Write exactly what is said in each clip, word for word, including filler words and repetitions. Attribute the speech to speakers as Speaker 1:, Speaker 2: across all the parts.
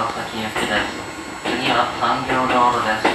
Speaker 1: 川崎行きです。次は産業道路です。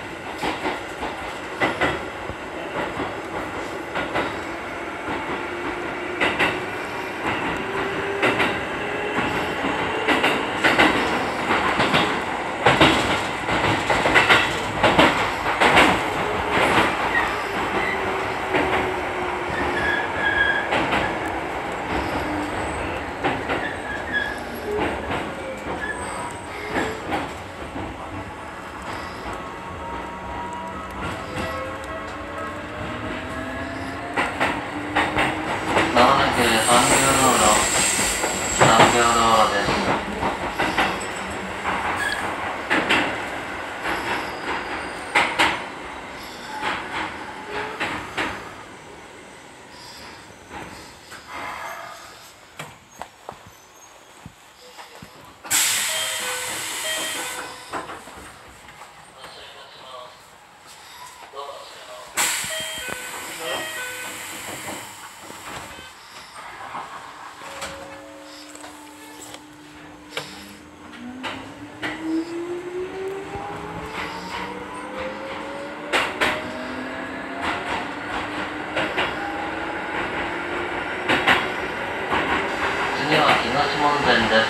Speaker 1: 東門前です。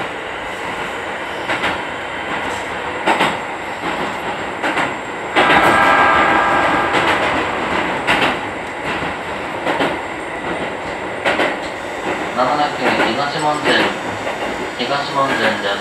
Speaker 1: まもなく東門前、東門前です。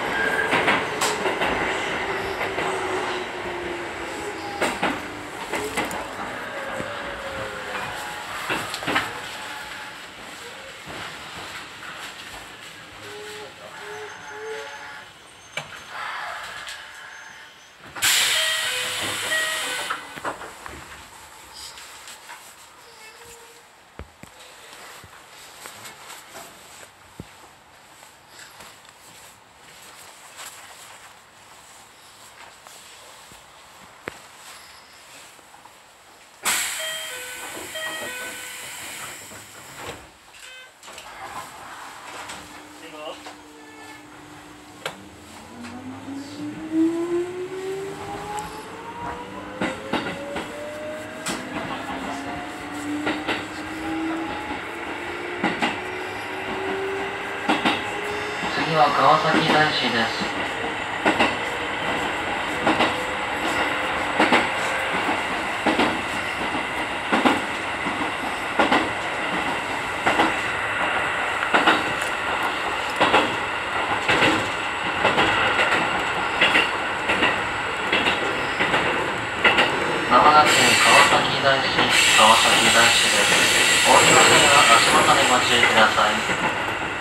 Speaker 1: 次は川崎大師です。まもなく川崎大師、川崎大師です。お降りの際は足元にご注意ください。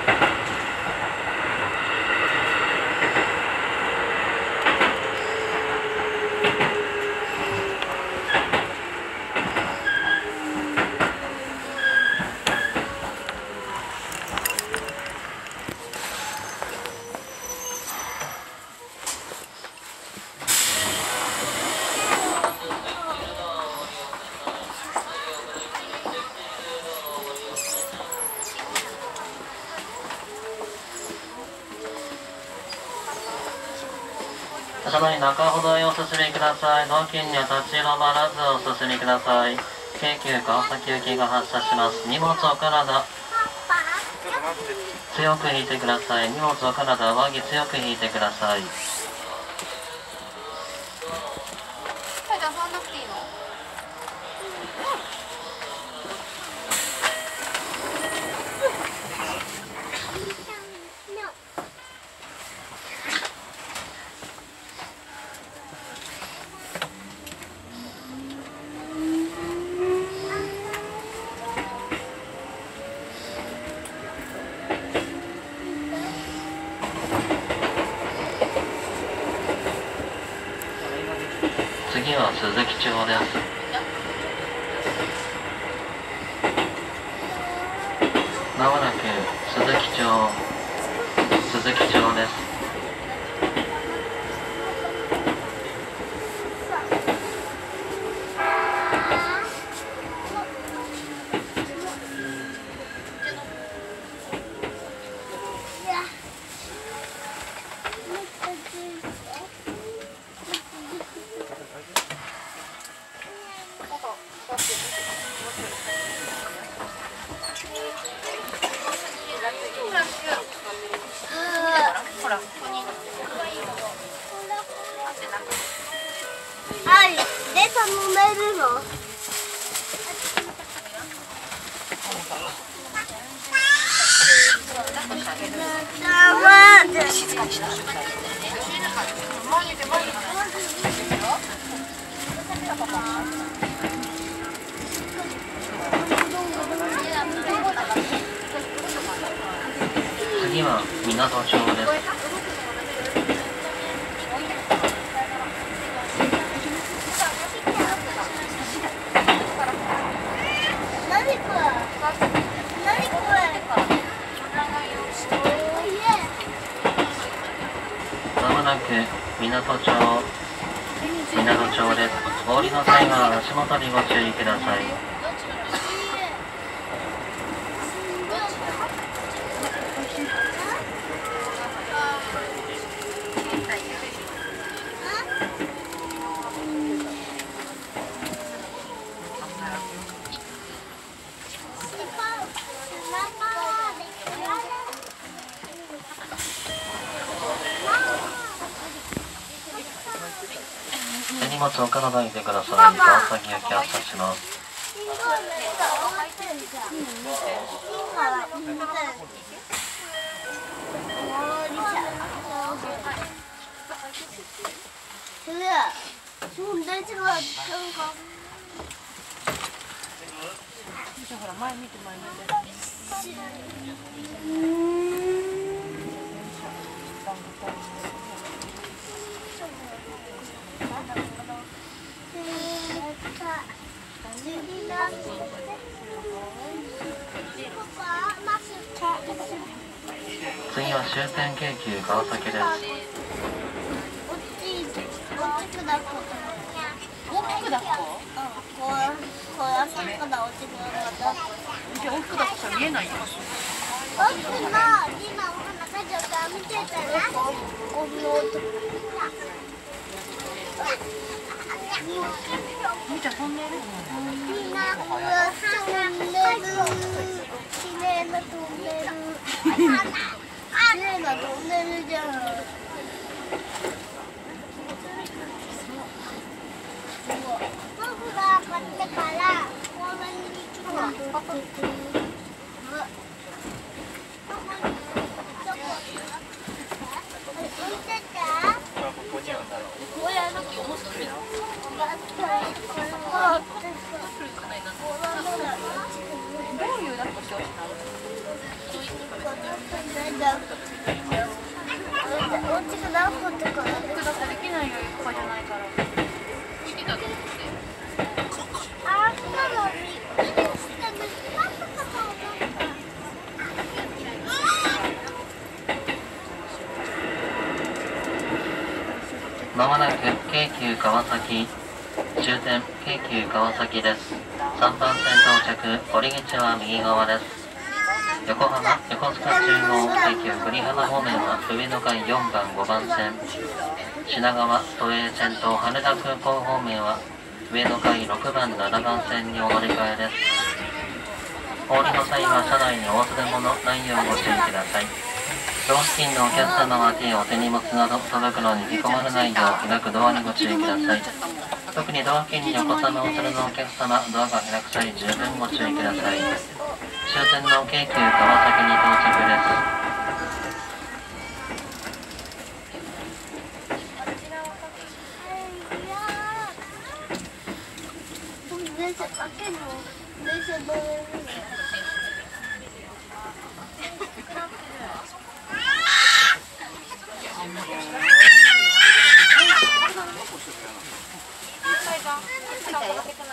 Speaker 1: 車内中ほどへお進みください。道近には立ち止まらずお進みください。京急川崎行きが発車します。荷物お体強く引いてください。荷物お体上着強く引いてください。次は鈴木町です。まもなく鈴木町、鈴木町です。
Speaker 2: で頼めるの？静かにしな。
Speaker 1: 次は港町です。まもなく港町港町です。お降りの際は足元にご注意ください。手荷物置かないでください。川崎行き発車します。
Speaker 3: ほら前見て前見て。
Speaker 1: 次は終点京急川崎です。
Speaker 3: 大きくだっこ？
Speaker 2: こう、こうやってから落ちるのだ。
Speaker 3: じゃあ大きくだっこしたら見えないよ。
Speaker 2: 僕の今お花かじょうから見てたら、この音。
Speaker 3: みーちゃん飛んでる？
Speaker 2: みんな飛んでる。綺麗な飛んでる。綺麗な飛んでるじゃん。僕が買ってからこんなに来た。
Speaker 3: どういう抱っこしてほしいの？
Speaker 2: お家が抱っこってから
Speaker 3: 抱っこできないよ、床じゃないから。
Speaker 2: あ、そうなの。びっくりした。
Speaker 1: まもなく京急川崎終点京急川崎です。さんばん線到着。降り口は右側です。横浜横須賀中央京急栗原方面は上野間よんばんごばん線、品川都営線と羽田空港方面は上野間ろくばんななばん線にお乗り換えです。お降りの際は車内にお忘れ物ないようご注意ください。ドア付近のお客様は手お手荷物など届くのに引き込まれないよう開くドアにご注意ください。特にドア付近にお子様をお連れのお客様、ドアが開く際十分ご注意ください。終点の京急川崎に到着です。
Speaker 2: 電車かけるの？電車乗れるの？
Speaker 3: いっかいが